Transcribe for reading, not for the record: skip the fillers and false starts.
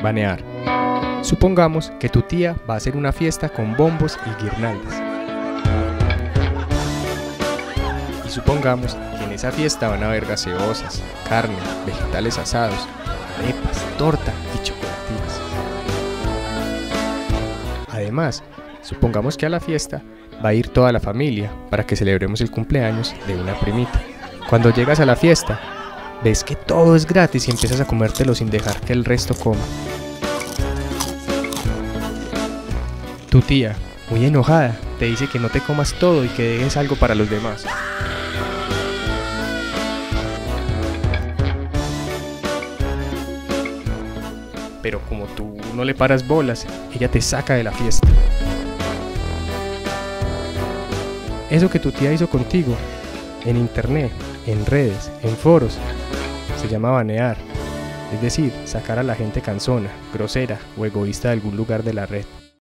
banear. Supongamos que tu tía va a hacer una fiesta con bombos y guirnaldas. Y supongamos que en esa fiesta van a haber gaseosas, carne, vegetales asados, arepas, torta y chocolatinas. Además, supongamos que a la fiesta va a ir toda la familia para que celebremos el cumpleaños de una primita. Cuando llegas a la fiesta, ves que todo es gratis y empiezas a comértelo sin dejar que el resto coma. Tu tía, muy enojada, te dice que no te comas todo y que dejes algo para los demás. Pero como tú no le paras bolas, ella te saca de la fiesta. Eso que tu tía hizo contigo, en internet, en redes, en foros, se llama banear, es decir, sacar a la gente cansona, grosera o egoísta de algún lugar de la red.